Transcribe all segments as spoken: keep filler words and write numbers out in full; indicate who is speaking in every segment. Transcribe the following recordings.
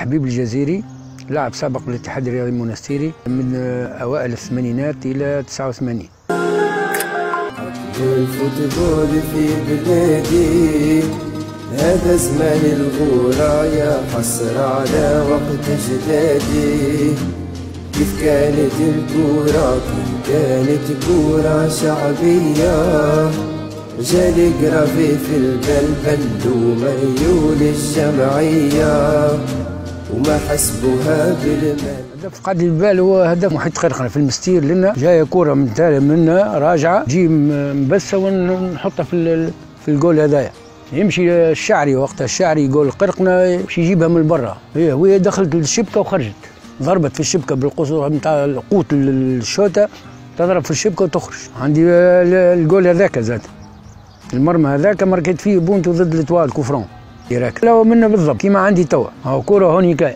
Speaker 1: حبيب الجزيري لاعب سابق للاتحاد الرياضي المنستيري من أوائل الثمانينات إلى تسعة وثمانين.
Speaker 2: الفوتبول في بلادي هذا زمان الغورة يا حسر على وقت أجدادي. كيف كانت الكورة كيف كانت كورة شعبية، جالي قرافي في البلبل وميول الجمعية وما حسبوها بالمال.
Speaker 1: هدف قاعد البال هو هدف محيط قرقرة في المستير، لنا جايه كوره من تالي منا راجعه تجي مبسه ونحطها في في الجول هذايا. يمشي الشعري وقتها الشعري يقول قرقنا يمشي يجيبها من برا، هي وهي دخلت للشبكه وخرجت، ضربت في الشبكه بالقوس نتاع قوت الشوطه، تضرب في الشبكه وتخرج. عندي الجول هذاك زاد المرمى هذاك ماركيت فيه بونتو ضد الاتوال كوفرون ديراك. لو منا بالضبط كيما عندي توا، هاو كوره هونيكا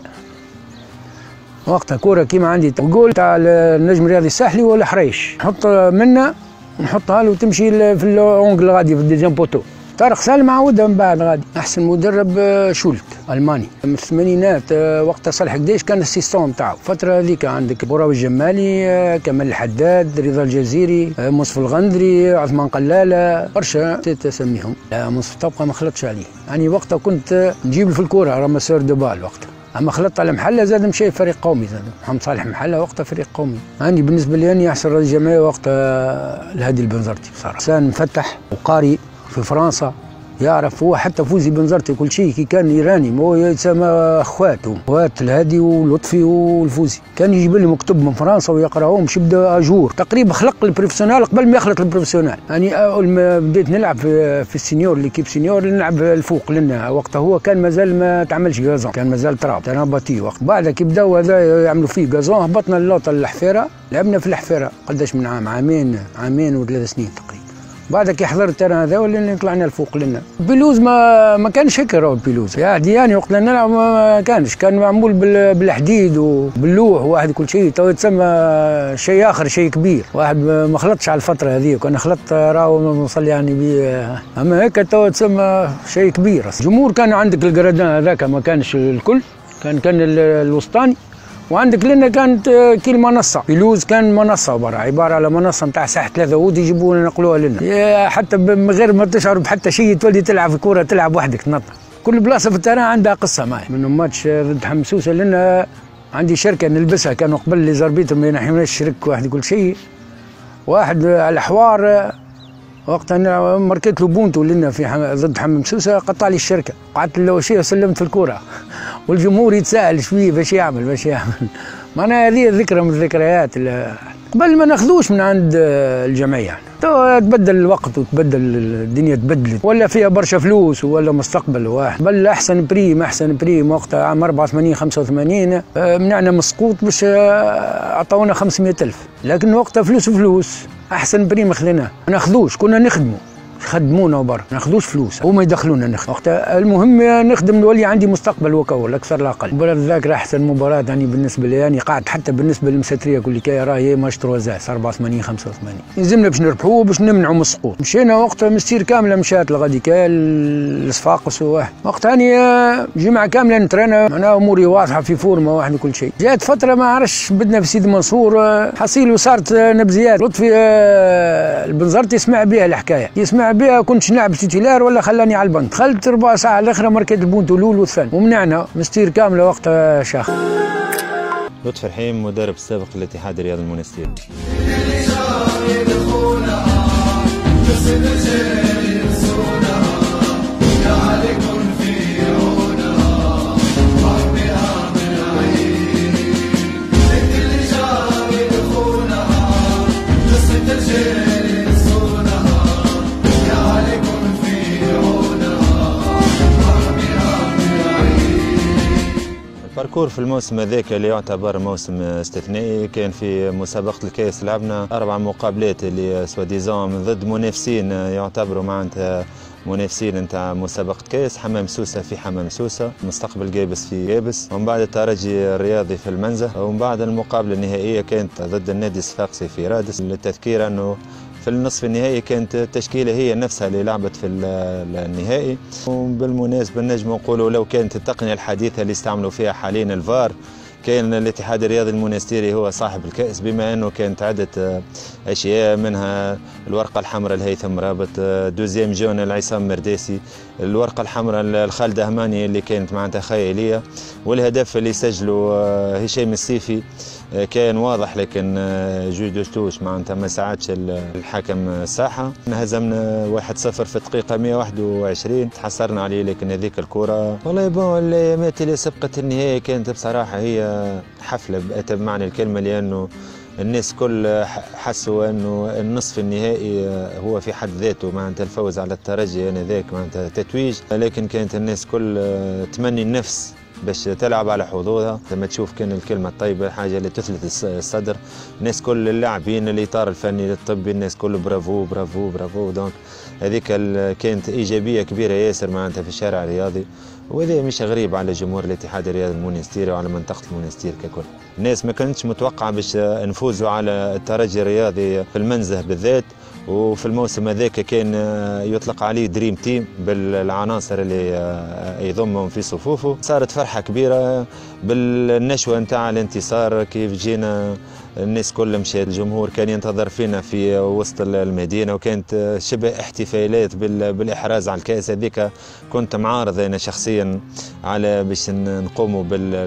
Speaker 1: وقتها كوره كيما عندي توا جول تاع النجم الرياضي الساحلي ولا حريش، نحط منا نحطها له وتمشي في الاونجل غادي في الديزيام بوتو. طارق سالم عودها من بعد غادي. احسن مدرب شولت الماني من الثمانينات، وقتها صالح قديش كان السيستم تاعو. الفتره هذيك عندك بوراوي الجمالي، كمال الحداد، رضا الجزيري، مصطفى الغندري، عثمان قلاله، برشا تسميهم. لا مصطفى تبقى ما خلطش عليه، يعني وقتها كنت نجيب في الكوره راماسور دو بال وقتها. اما خلطت على محله زاد مشى فريق قومي، زاد محمد صالح محله وقتها فريق قومي. عندي بالنسبه لي اني احسن رئيس جمعيه وقتها الهادي البنزرتي بصراحه، انسان مفتح وقاري في فرنسا، يعرف هو حتى فوزي بنزرتي كل شيء كي كان ايراني، هو يتسمى اخواته اخوات الهادي ولطفي والفوزي، كان يجيب لي مكتوب من فرنسا ويقراهم باش يبدا اجور تقريبا خلق البروفيسيونال قبل ما يخلق البروفيسيونال. يعني اول ما بديت نلعب في, في السينيور ليكيب سينيور نلعب الفوق، لنا وقتها هو كان مازال ما تعملش غازون، كان مازال تراب تراباتي. وقت بعد كي بداو هذا يعملوا فيه غازون هبطنا اللوطه للحفيره، لعبنا في الحفيره قداش من عام، عامين عامين وثلاث سنين تقريبا. بعد كي حضرت التيران هذا اللي طلعنا الفوق لنا. بيلوز ما ما كانش هكا راهو البيلوز، يا دياني وقت نلعب ما كانش، كان معمول بالحديد وباللوح واحد كل شيء، تو يتسمى شيء اخر شيء كبير، واحد ما خلطش على الفتره هذيك، وانا خلطت راهو نوصل يعني بي، اما هكا تو يتسمى شيء كبير. الجمهور كان عندك الجرادان هذاك ما كانش الكل، كان كان الوسطاني، وعندك لنا كانت كي المنصه بيلوز كان منصه برا، عباره على منصه نتاع ساحه ثلاثه عود يجيبونا ينقلوها لنا، حتى من غير ما تشعر بحتى شيء تولي تلعب في كوره تلعب وحدك تنطط. كل بلاصه في التران عندها قصه معي. منهم ماتش ضد حمسوسه لنا عندي شركه نلبسها، كانوا قبل لي زربيتهم ما ينحيوناش الشرك واحد كل شيء، واحد على الحوار وقتها ماركيت له بونتو لنا في حم... ضد حمام سوسه، قطع لي الشركه، قعدت له شيء وسلمت في الكوره والجمهور يتساءل شويه باش يعمل باش يعمل. معناها هذه ذكرى من الذكريات قبل ما ناخذوش من عند الجمعيه. تو تبدل الوقت وتبدل الدنيا، تبدلت ولا فيها برشا فلوس ولا مستقبل واحد. بل احسن بريم احسن بريم وقتها عام أربعة وثمانين خمسة وثمانين منعنا مسقوط باش عطونا خمسمائة ألف، لكن وقتها فلوس فلوس. احسن بريم خذيناه، ما ناخذوش، كنا نخدموا خدمونا وبرا، ما ناخذوش فلوس، هما يدخلونا نخدم. وقتها المهم نخدم نولي عندي مستقبل وكول اكثر لا اقل. مباراة الذاكرة احسن مباراة يعني بالنسبة لي، يعني قاعد حتى بالنسبة للمساترية كل كي راهي ماتش تروازاس أربعة وثمانين خمسة وثمانين، يلزمنا باش نربحوه باش نمنعوا من السقوط. مشينا وقتها مستير كاملة مشات لغادي كال الصفاقس وواحد، وقت هاني جمعة كاملة نترانا، معناها اموري واضحة في فورمة واحد وكل شيء. جات فترة ما عرفش بدنا في سيدي منصور حصيل وصارت نبزيات، لطفي البنزرتي يسمع بها الحكاية، يسمع بها كنتش نلعب تيتيلار ولا خلاني على البنك، دخلت ربع ساعة الاخرى ماركت البونتو الاول والثاني ومنعنا مستير كاملة وقتها شاخ.
Speaker 3: لطفي الحيم مدرب السابق للاتحاد الرياضي المنستيري. الباركور في الموسم هذاك اللي يعتبر موسم استثنائي، كان في مسابقة الكاس لعبنا أربع مقابلات اللي سواديزون ضد منافسين يعتبروا معناتها منافسين نتاع مسابقة كاس، حمام سوسة في حمام سوسة، مستقبل جابس في جابس، ومن بعد الترجي الرياضي في المنزه، ومن بعد المقابلة النهائية كانت ضد النادي الصفاقسي في رادس. للتذكير أنه في النصف النهائي كانت التشكيله هي نفسها اللي لعبت في النهائي. وبالمناسبه نجم نقولوا لو كانت التقنيه الحديثه اللي استعملوا فيها حاليا الفار كان الاتحاد الرياضي المونستيري هو صاحب الكأس، بما انه كانت عده اشياء منها الورقه الحمراء لهيثم رابط، دوزيام جون العصام مرداسي، الورقه الحمراء الخالد هماني اللي كانت معناتها خياليه، والهدف اللي سجله هشام السيفي كان واضح لكن جو دوستوش معناتها ما ساعدش الحكم الساحه. هزمنا واحد صفر في الدقيقه مئة وواحد وعشرين، تحسرنا عليه لكن هذيك الكره والله بون الايامات اللي سبقت النهائي كانت بصراحه هي حفله بأتم معنى الكلمه، لانه الناس كل حسوا انه النصف النهائي هو في حد ذاته معناتها الفوز على الترجي انذاك معناتها تتويج، لكن كانت الناس كل تمني النفس باش تلعب على حظوظها. لما تشوف كان الكلمه الطيبه حاجه اللي تثلث الصدر، الناس كل اللاعبين الاطار الفني الطبي الناس كل برافو برافو برافو. دونك هذيك كانت ايجابيه كبيره ياسر معناتها في الشارع الرياضي، وهذا مش غريب على جمهور الاتحاد الرياضي المونستيري وعلى منطقه المونستير ككل. الناس ما كانتش متوقعه باش نفوزوا على الترجي الرياضي في المنزه بالذات، وفي الموسم هذاك كان يطلق عليه دريم تيم بالعناصر اللي يضمهم في صفوفه. صارت فرحه كبيره بالنشوه نتاع الانتصار، كيف جينا الناس كل مشات، الجمهور كان ينتظر فينا في وسط المدينه، وكانت شبه احتفالات بالاحراز على الكاس. هذيك كنت معارض انا شخصيا على باش نقوموا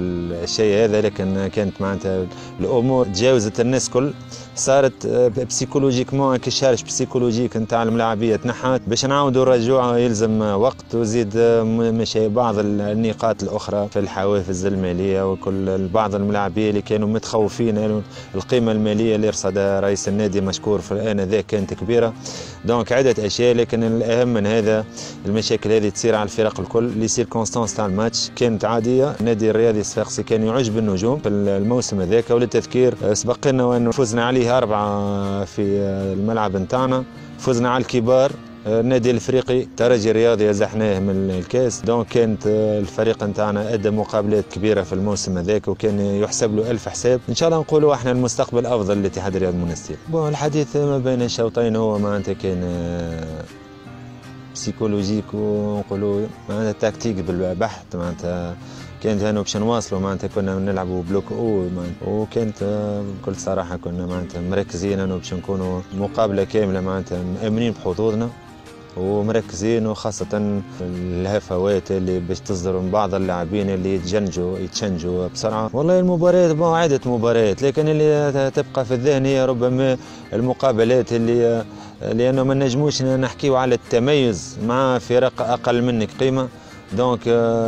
Speaker 3: بالشيء هذا، لكن كانت معناتها الامور تجاوزت الناس كل، صارت بسيكولوجيكمون كشارج بسيكولوجيك نتاع الملاعبيه تنحت. باش نعاودوا الرجوع يلزم وقت، وزيد مشي بعض النقاط الاخرى في الحوافز الماليه، وكل بعض الملاعبيه اللي كانوا متخوفين القيمه الماليه اللي رصدها رئيس النادي مشكور في انذاك كانت كبيره. دونك عده اشياء، لكن الاهم من هذا المشاكل هذه تصير على الفرق الكل. لي سيركونستانس تاع الماتش كانت عاديه، النادي الرياضي الصفاقسي كان يعج بالنجوم في الموسم هذاك، وللتذكير سبق لنا وان فزنا عليه أربعة في الملعب نتاعنا، فزنا على الكبار النادي الافريقي الترجي الرياضي ازحناه من الكاس. دونك كانت الفريق نتاعنا ادى مقابلات كبيره في الموسم هذاك، وكان يحسب له الف حساب. ان شاء الله نقولوا احنا المستقبل افضل للاتحاد الرياضي المونستير. بون الحديث ما بين الشوطين هو معناتها كان بسيكولوجيك ونقولوا معناتها تكتيك بالبحث، معناتها كانت هنا باش نواصلوا معناتها كنا نلعبوا بلوك او، وكانت بكل صراحه كنا معناتها مركزين انه باش نكونوا مقابله كامله معناتها مامنين بحظوظنا ومركزين، وخاصه الهفوات اللي باش تصدر من بعض اللاعبين اللي يتجنجوا يتشنجوا بسرعه. والله المباريات بون عده مباريات، لكن اللي تبقى في الذهن هي ربما المقابلات اللي لانه ما نجموش نحكيو على التميز مع فرق اقل منك قيمه. دونك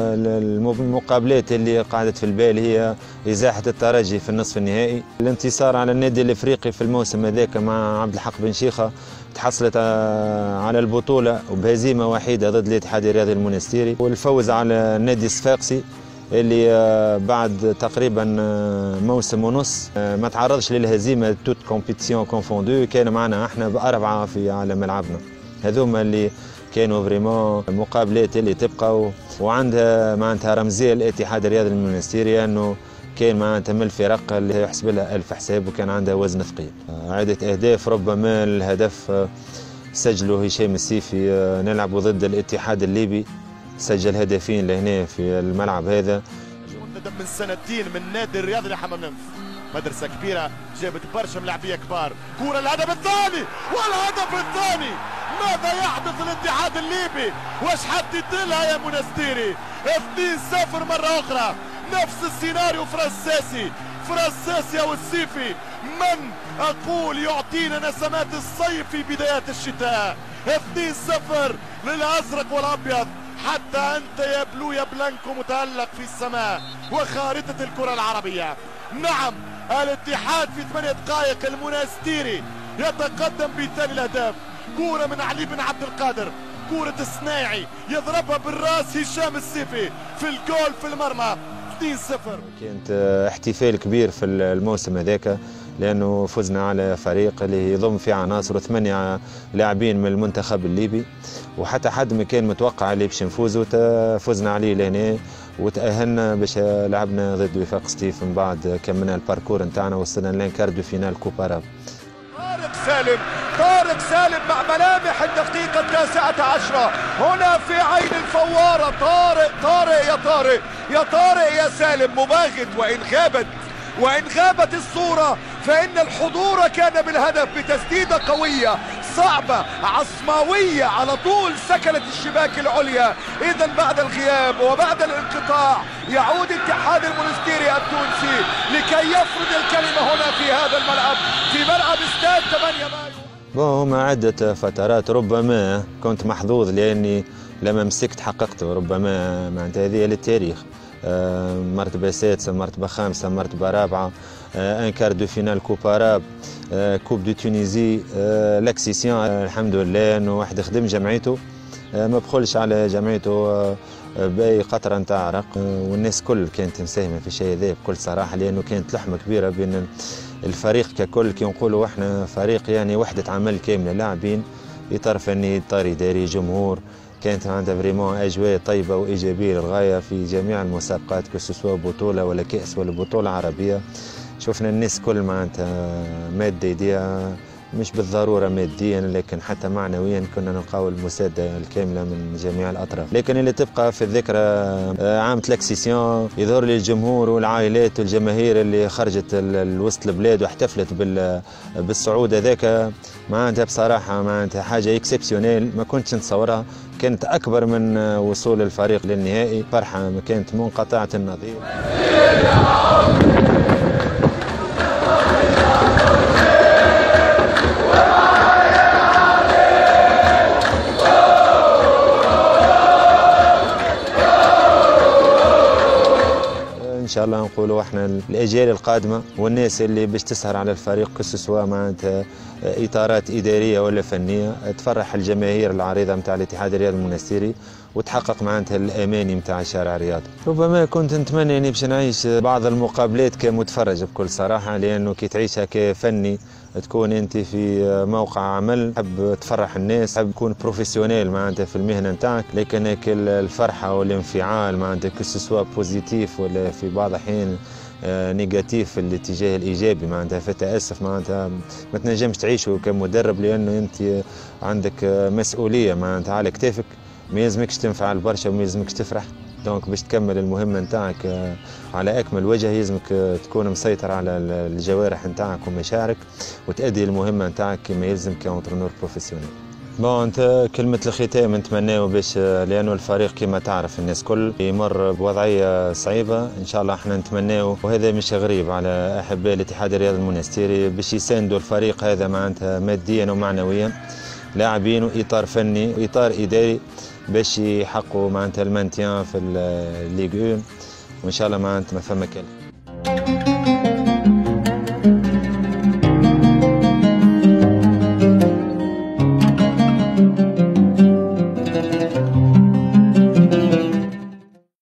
Speaker 3: المقابلات اللي قاعدت في البال هي ازاحه الترجي في النصف النهائي، الانتصار على النادي الافريقي في الموسم هذاك مع عبد الحق بن شيخه تحصلت على البطوله وبهزيمه وحيده ضد الاتحاد الرياضي المونستيري، والفوز على النادي الصفاقسي اللي بعد تقريبا موسم ونص ما تعرضش للهزيمه توت كومبيتيسيون كونفوندو، كان معنا احنا باربعه في على ملعبنا. هذوما اللي كانوا فريمون مقابلات اللي تبقى وعندها معناتها رمزيه الاتحاد الرياضي المونستيري، انه كان معناتها من الفرق اللي يحسب لها ألف حساب وكان عندها وزن ثقيل. عده اهداف، ربما الهدف سجله هشام السيفي، نلعب ضد الاتحاد الليبي سجل هدفين لهنا في الملعب هذا.
Speaker 4: منتدب من سنتين من النادي الرياضي لحمام منف، مدرسه كبيره جابت برشا ملاعبيه كبار. كوره الهدف الثاني، والهدف الثاني ماذا يحدث الاتحاد الليبي؟ واش حددت لها يا منستيري؟ اثنين صفر مره اخرى، نفس السيناريو فرنساسي فرنساسي او السيفي، من اقول يعطينا نسمات الصيف في بدايات الشتاء. اثنين صفر للازرق والابيض، حتى انت يا بلو يا بلانكو متالق في السماء وخارطه الكره العربيه. نعم الاتحاد في ثمانية دقائق المونستيري يتقدم بثاني الاهداف. كوره من علي بن عبد القادر، كوره الصناعي يضربها بالراس هشام السيفي في الجول في المرمى. اثنين صفر.
Speaker 3: كانت احتفال كبير في الموسم هذاك، لانه فزنا على فريق اللي يضم فيه عناصر وثمانيه لاعبين من المنتخب الليبي، وحتى حد ما كان متوقع اللي باش نفوزوا فزنا عليه لهنا، وتاهلنا باش لعبنا ضد وفاق سطيف. من بعد كملنا الباركور نتاعنا وصلنا لانكار دو فينال كوبا راب.
Speaker 4: سالم. طارق سالم مع ملامح الدقيقة التاسعة عشرة هنا في عين الفوارة. طارق طارق يا طارق يا طارق يا سالم مباغت، وإن غابت وإن غابت الصورة فإن الحضور كان بالهدف بتسديدة قوية صعبة عصماوية على طول سكنت الشباك العليا. إذا بعد الغياب وبعد الانقطاع يعود اتحاد المونستيري التونسي لكي يفرض الكلمة هنا في هذا الملعب، في ملعب استاد ثمانية مايو.
Speaker 3: هما عدة فترات ربما كنت محظوظ لأني لما مسكت حققته، ربما معناتها هذه للتاريخ. آه مرتبة سادسة، مرتبة خامسة، مرتبة رابعة، آه ان كار دو فينال كوب اراب، آه كوب دو تونيزي، آه لاكسيسيون. آه الحمد لله انه واحد خدم جمعيته، آه ما بخلش على جمعيته آه باي قطره نتاع عرق، آه والناس كل كانت مساهمه في الشيء هذا بكل صراحه، لانه كانت لحمه كبيره بين الفريق ككل. كي نقولوا احنا فريق يعني وحده عمل كامله، لاعبين، اطار فني، اطار اداري، جمهور، كانت عندها فريمون اجواء طيبه وايجابيه للغايه في جميع المسابقات كسوا بطوله ولا كاس ولا بطوله عربيه. شفنا الناس كل معناتها ماده يديها، مش بالضروره ماديا لكن حتى معنويا كنا نلقاو المساعده الكامله من جميع الاطراف. لكن اللي تبقى في الذكرى عام لاكسيسيون يظهر لي الجمهور والعائلات والجماهير اللي خرجت لوسط البلاد واحتفلت بالصعود هذاك، معناتها بصراحه معناتها حاجه اكسبسيونيل ما كنتش نتصورها، كانت اكبر من وصول الفريق للنهائي. فرحه ما كانت منقطعه النظير. ان شاء الله نقولوا احنا الاجيال القادمه والناس اللي باش تسهر على الفريق كسوا معناتها اطارات اداريه ولا فنيه تفرح الجماهير العريضه نتاع الاتحاد الرياضي المونستيري وتحقق معناتها الاماني نتاع الشارع الرياضي. ربما كنت نتمنى اني باش نعيش بعض المقابلات كمتفرج بكل صراحه، لانه كي تعيشها كفني تكون انت في موقع عمل تحب تفرح الناس، تحب تكون بروفيسيونيل معناتها في المهنه نتاعك، لكن الفرحه والانفعال معناتها كسوا بوزيتيف ولا في بعض الاحيان نيجاتيف في الاتجاه الايجابي معناتها في تاسف معناتها ما تنجمش تعيشه كمدرب، لانه انت عندك مسؤوليه معناتها على كتافك، ما يلزمكش تنفعل برشا وما يلزمكش تفرح. دونك باش تكمل المهمه نتاعك على اكمل وجه يلزمك تكون مسيطر على الجوارح نتاعك ومشاعرك وتأدي المهمه نتاعك كما يلزم كونترونور بروفيسيونيل. بون انت كلمه الختام نتمناو باش، لانه الفريق كما تعرف الناس كل يمر بوضعيه صعيبه، ان شاء الله احنا نتمناو وهذا مش غريب على احباء الاتحاد الرياضي المونستيري باش يساندوا الفريق هذا معناتها ماديا ومعنويا، لاعبين واطار فني واطار اداري باش يحققوا معناتها المانتيان في الليغ واحد، وان شاء الله معناتها ما فما كلام.